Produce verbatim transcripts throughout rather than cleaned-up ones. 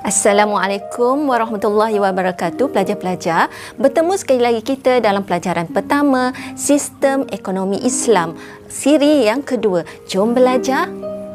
Assalamualaikum warahmatullahi wabarakatuh, pelajar-pelajar. Bertemu sekali lagi kita dalam pelajaran pertama Sistem Ekonomi Islam, siri yang kedua. Jom belajar.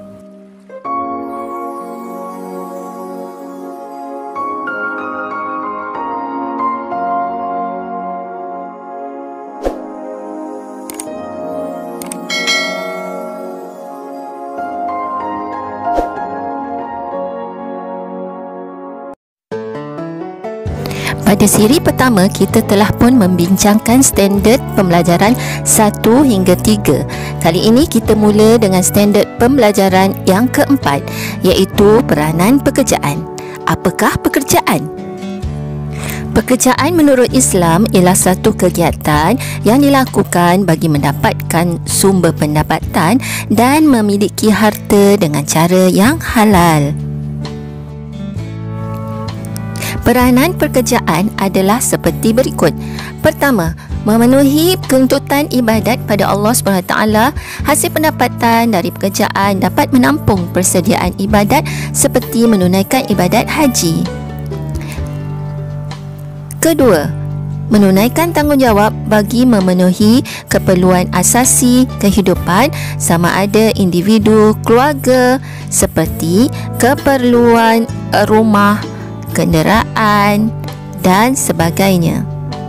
Pada siri pertama, kita telah pun membincangkan standard pembelajaran satu hingga tiga. Kali ini kita mula dengan standard pembelajaran yang keempat, iaitu peranan pekerjaan. Apakah pekerjaan? Pekerjaan menurut Islam ialah satu kegiatan yang dilakukan bagi mendapatkan sumber pendapatan dan memiliki harta dengan cara yang halal. Peranan pekerjaan adalah seperti berikut. Pertama, memenuhi tuntutan ibadat pada Allah subhanahu wa taala. Hasil pendapatan dari pekerjaan dapat menampung persediaan ibadat seperti menunaikan ibadat haji. Kedua, menunaikan tanggungjawab bagi memenuhi keperluan asasi kehidupan sama ada individu, keluarga, seperti keperluan rumah, kenderaan dan sebagainya.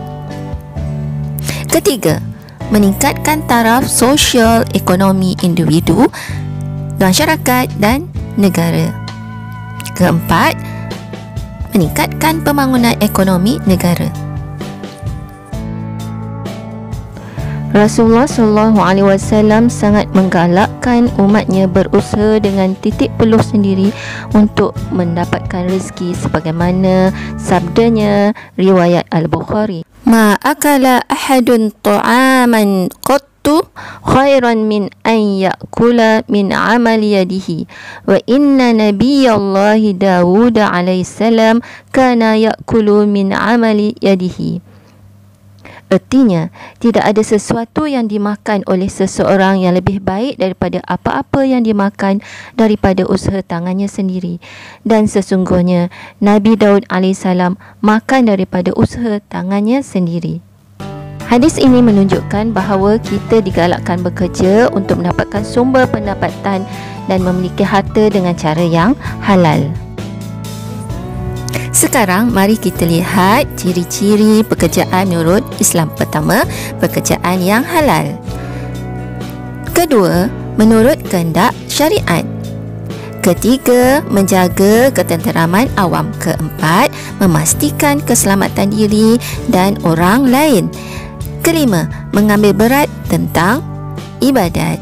Ketiga, meningkatkan taraf sosial ekonomi individu, masyarakat dan negara. Keempat, meningkatkan pembangunan ekonomi negara. Rasulullah sallallahu alaihi wasallam sangat menggalakkan umatnya berusaha dengan titik peluh sendiri untuk mendapatkan rezeki, sebagaimana sabdanya riwayat Al-Bukhari, ma akala ahadun ta'aman qattu khairan min an ya'kula min amali yadihi wa inna nabiyallahi Dawud alaihi salam kana ya'kulu min amali yadihi. Artinya, tidak ada sesuatu yang dimakan oleh seseorang yang lebih baik daripada apa-apa yang dimakan daripada usaha tangannya sendiri. Dan sesungguhnya, Nabi Daud alaihissalam makan daripada usaha tangannya sendiri. Hadis ini menunjukkan bahawa kita digalakkan bekerja untuk mendapatkan sumber pendapatan dan memiliki harta dengan cara yang halal. Sekarang mari kita lihat ciri-ciri pekerjaan menurut Islam. Pertama, pekerjaan yang halal. Kedua, menurut kehendak syariat. Ketiga, menjaga ketenteraman awam. Keempat, memastikan keselamatan diri dan orang lain. Kelima, mengambil berat tentang ibadat.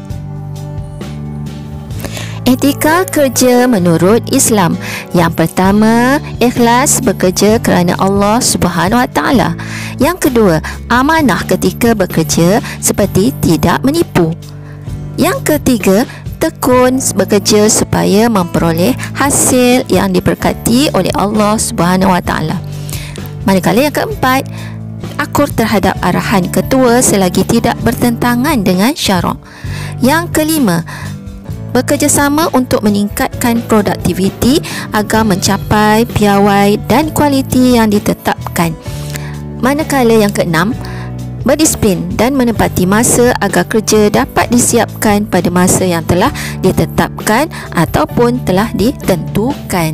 Etika kerja menurut Islam. Yang pertama, ikhlas bekerja kerana Allah Subhanahu Wa Taala. Yang kedua, amanah ketika bekerja seperti tidak menipu. Yang ketiga, tekun bekerja supaya memperoleh hasil yang diberkati oleh Allah Subhanahu Wa Taala. Manakala yang keempat, akur terhadap arahan ketua selagi tidak bertentangan dengan syarak. Yang kelima, bekerjasama untuk meningkatkan produktiviti agar mencapai piawai dan kualiti yang ditetapkan. Manakala yang keenam, berdisiplin dan menepati masa agar kerja dapat disiapkan pada masa yang telah ditetapkan ataupun telah ditentukan.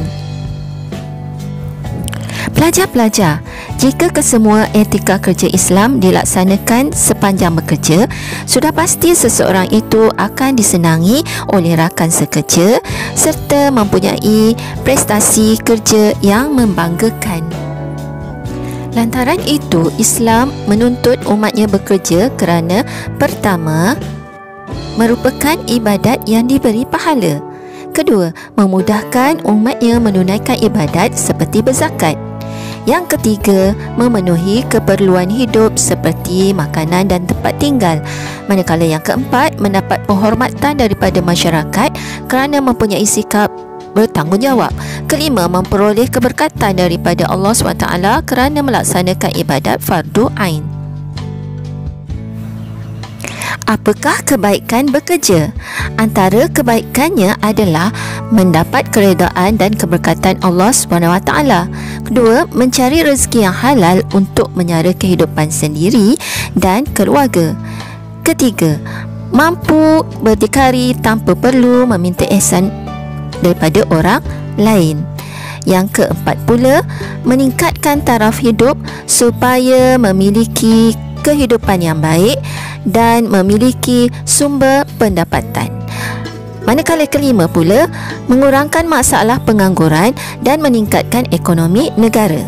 Pelajar-pelajar, jika kesemua etika kerja Islam dilaksanakan sepanjang bekerja, sudah pasti seseorang itu akan disenangi oleh rakan sekerja serta mempunyai prestasi kerja yang membanggakan. Lantaran itu, Islam menuntut umatnya bekerja kerana pertama, merupakan ibadat yang diberi pahala. Kedua, memudahkan umatnya menunaikan ibadat seperti berzakat. Yang ketiga, memenuhi keperluan hidup seperti makanan dan tempat tinggal. Manakala yang keempat, mendapat penghormatan daripada masyarakat kerana mempunyai sikap bertanggungjawab. Kelima, memperoleh keberkatan daripada Allah subhanahu wa taala kerana melaksanakan ibadat fardu ain. Apakah kebaikan bekerja? Antara kebaikannya adalah mendapat keredaan dan keberkatan Allah subhanahu wa taala. Kedua, mencari rezeki yang halal untuk menyara kehidupan sendiri dan keluarga. Ketiga, mampu berdikari tanpa perlu meminta ihsan daripada orang lain. Yang keempat pula, meningkatkan taraf hidup supaya memiliki kehidupan yang baik dan memiliki sumber pendapatan. Manakala kelima pula, mengurangkan masalah pengangguran dan meningkatkan ekonomi negara.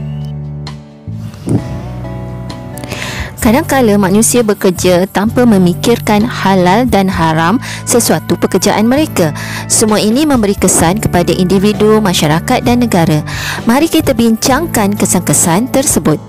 Kadang-kala manusia bekerja tanpa memikirkan halal dan haram sesuatu pekerjaan mereka. Semua ini memberi kesan kepada individu, masyarakat dan negara. Mari kita bincangkan kesan-kesan tersebut.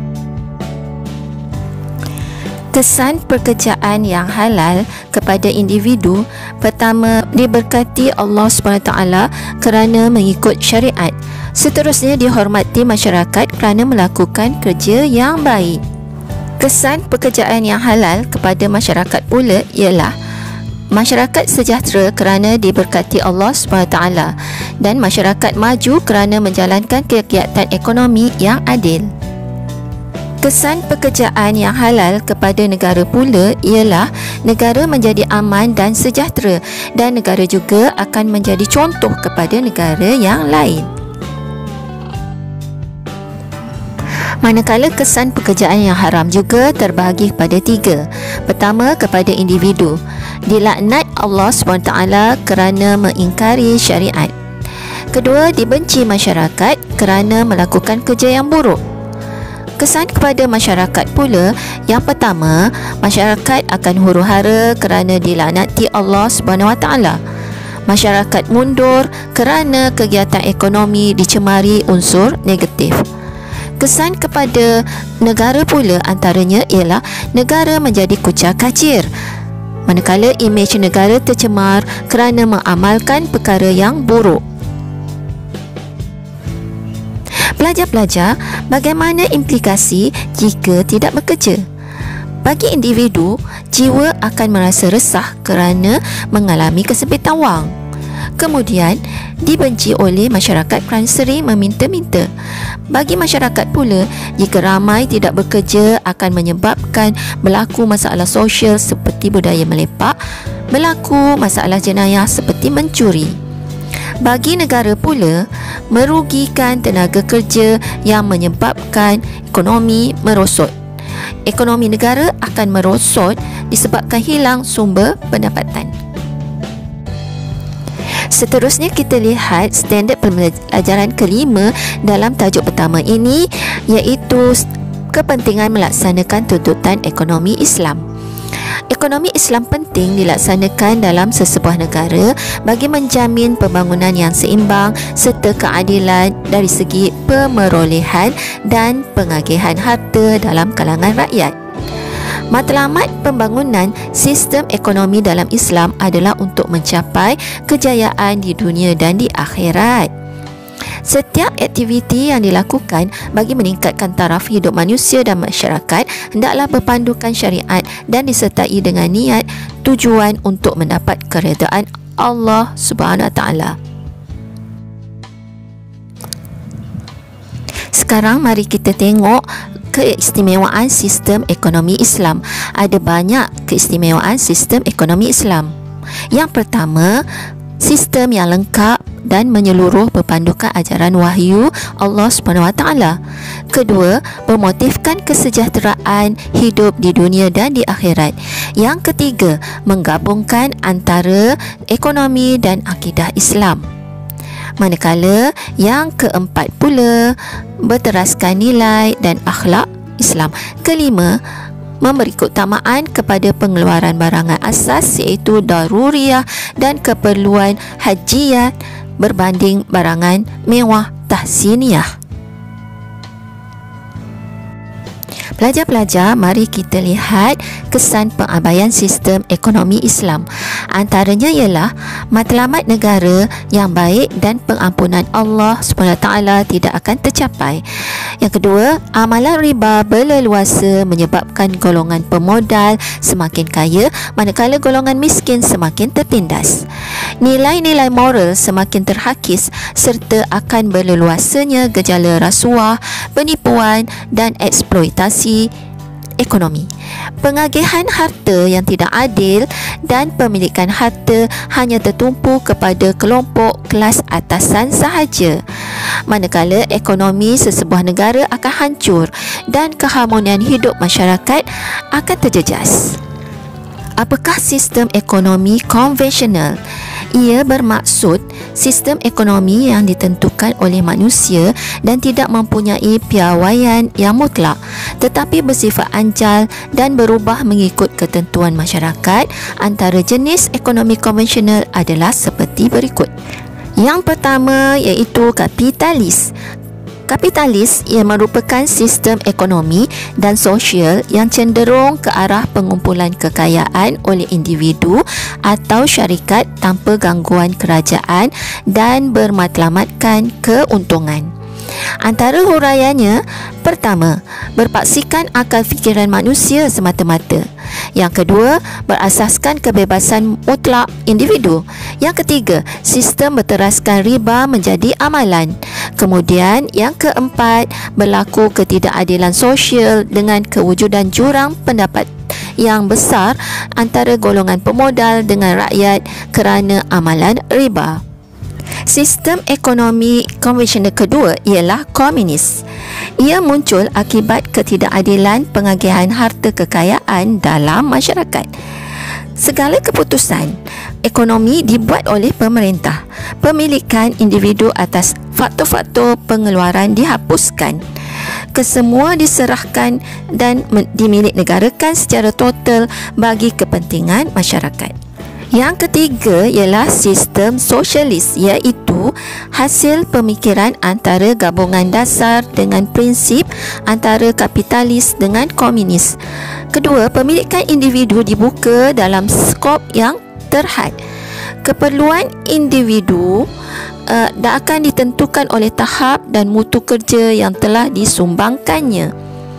Kesan pekerjaan yang halal kepada individu. Pertama, diberkati Allah subhanahu wa taala kerana mengikut syariat. Seterusnya, dihormati masyarakat kerana melakukan kerja yang baik. Kesan pekerjaan yang halal kepada masyarakat pula ialah masyarakat sejahtera kerana diberkati Allah subhanahu wa taala dan masyarakat maju kerana menjalankan kegiatan ekonomi yang adil. Kesan pekerjaan yang halal kepada negara pula ialah negara menjadi aman dan sejahtera dan negara juga akan menjadi contoh kepada negara yang lain. Manakala kesan pekerjaan yang haram juga terbahagi kepada tiga. Pertama, kepada individu. Dilaknat Allah subhanahu wa taala kerana mengingkari syariat. Kedua, dibenci masyarakat kerana melakukan kerja yang buruk. Kesan kepada masyarakat pula, yang pertama, masyarakat akan huru-hara kerana dilaknati Allah subhanahu wa taala. Masyarakat mundur kerana kegiatan ekonomi dicemari unsur negatif. Kesan kepada negara pula antaranya ialah negara menjadi kucar kacir, manakala imej negara tercemar kerana mengamalkan perkara yang buruk. Pelajar-pelajar, bagaimana implikasi jika tidak bekerja? Bagi individu, jiwa akan merasa resah kerana mengalami kesempitan wang. Kemudian, dibenci oleh masyarakat kerana sering meminta-minta. Bagi masyarakat pula, jika ramai tidak bekerja akan menyebabkan berlaku masalah sosial seperti budaya melepak, berlaku masalah jenayah seperti mencuri. Bagi negara pula, merugikan tenaga kerja yang menyebabkan ekonomi merosot. Ekonomi negara akan merosot disebabkan hilang sumber pendapatan. Seterusnya, kita lihat standard pembelajaran kelima dalam tajuk pertama ini, iaitu kepentingan melaksanakan tuntutan ekonomi Islam. Ekonomi Islam penting dilaksanakan dalam sesebuah negara bagi menjamin pembangunan yang seimbang serta keadilan dari segi pemerolehan dan pengagihan harta dalam kalangan rakyat. Matlamat pembangunan sistem ekonomi dalam Islam adalah untuk mencapai kejayaan di dunia dan di akhirat. Setiap aktiviti yang dilakukan bagi meningkatkan taraf hidup manusia dan masyarakat hendaklah berpandukan syariat dan disertai dengan niat tujuan untuk mendapat keredaan Allah Subhanahu Wa Taala. Sekarang mari kita tengok keistimewaan sistem ekonomi Islam. Ada banyak keistimewaan sistem ekonomi Islam. Yang pertama, sistem yang lengkap dan menyeluruh berpandukan ajaran wahyu Allah Subhanahu Wa Taala. Kedua, memotifkan kesejahteraan hidup di dunia dan di akhirat. Yang ketiga, menggabungkan antara ekonomi dan akidah Islam. Manakala yang keempat pula, berteraskan nilai dan akhlak Islam. Kelima, memberi keutamaan kepada pengeluaran barangan asas iaitu daruriyah dan keperluan hajiyah berbanding barangan mewah tahsiniyah. Pelajar-pelajar, mari kita lihat kesan pengabaian sistem ekonomi Islam. Antaranya ialah matlamat negara yang baik dan pengampunan Allah subhanahu wa taala tidak akan tercapai. Yang kedua, amalan riba berleluasa menyebabkan golongan pemodal semakin kaya manakala golongan miskin semakin tertindas. Nilai-nilai moral semakin terhakis serta akan berleluasanya gejala rasuah, penipuan dan eksploitasi ekonomi. Pengagihan harta yang tidak adil dan pemilikan harta hanya tertumpu kepada kelompok kelas atasan sahaja. Manakala ekonomi sesebuah negara akan hancur dan keharmonian hidup masyarakat akan terjejas. Apakah sistem ekonomi konvensional? Ia bermaksud sistem ekonomi yang ditentukan oleh manusia dan tidak mempunyai piawaian yang mutlak tetapi bersifat anjal dan berubah mengikut ketentuan masyarakat. Antara jenis ekonomi konvensional adalah seperti berikut. Yang pertama iaitu kapitalis. Kapitalis ia merupakan sistem ekonomi dan sosial yang cenderung ke arah pengumpulan kekayaan oleh individu atau syarikat tanpa gangguan kerajaan dan bermatlamatkan keuntungan. Antara huraiannya, pertama, berpaksikan akal fikiran manusia semata-mata. Yang kedua, berasaskan kebebasan mutlak individu. Yang ketiga, sistem berteraskan riba menjadi amalan. Kemudian, yang keempat, berlaku ketidakadilan sosial dengan kewujudan jurang pendapat yang besar antara golongan pemodal dengan rakyat kerana amalan riba. Sistem ekonomi konvensional kedua ialah komunis. Ia muncul akibat ketidakadilan pengagihan harta kekayaan dalam masyarakat. Segala keputusan ekonomi dibuat oleh pemerintah. Pemilikan individu atas faktor-faktor pengeluaran dihapuskan. Kesemua diserahkan dan dimilik negarakan secara total bagi kepentingan masyarakat. Yang ketiga ialah sistem sosialis, iaitu hasil pemikiran antara gabungan dasar dengan prinsip antara kapitalis dengan komunis. Kedua, pemilikan individu dibuka dalam skop yang terhad. Keperluan individu uh, akan ditentukan oleh tahap dan mutu kerja yang telah disumbangkannya.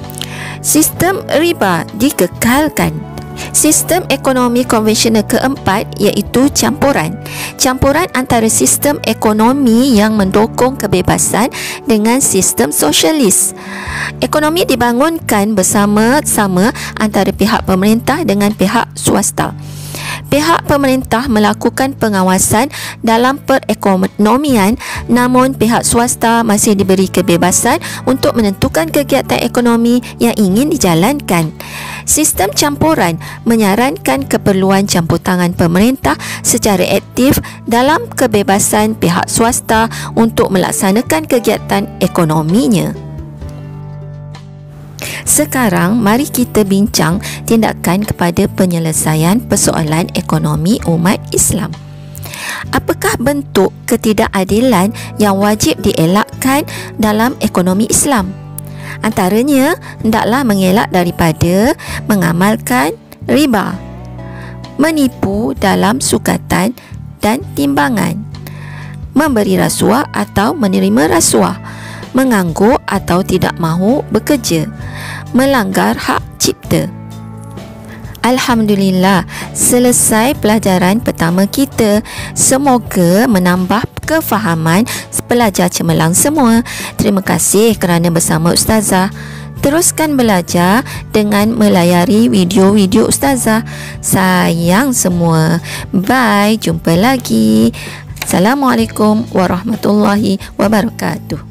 Sistem riba dikekalkan. Sistem ekonomi konvensional keempat iaitu campuran. Campuran antara sistem ekonomi yang mendukung kebebasan dengan sistem sosialis. Ekonomi dibangunkan bersama-sama antara pihak pemerintah dengan pihak swasta. Pihak pemerintah melakukan pengawasan dalam perekonomian, namun pihak swasta masih diberi kebebasan untuk menentukan kegiatan ekonomi yang ingin dijalankan. Sistem campuran menyarankan keperluan campur tangan pemerintah secara aktif dalam kebebasan pihak swasta untuk melaksanakan kegiatan ekonominya. Sekarang, mari kita bincang tindakan kepada penyelesaian persoalan ekonomi umat Islam. Apakah bentuk ketidakadilan yang wajib dielakkan dalam ekonomi Islam? Antaranya, hendaklah mengelak daripada mengamalkan riba, menipu dalam sukatan dan timbangan, memberi rasuah atau menerima rasuah, menganggur atau tidak mahu bekerja, melanggar hak cipta. Alhamdulillah, selesai pelajaran pertama kita. Semoga menambah kefahaman pelajar cemerlang semua. Terima kasih kerana bersama Ustazah. Teruskan belajar dengan melayari video-video Ustazah. Sayang semua. Bye, jumpa lagi. Assalamualaikum warahmatullahi wabarakatuh.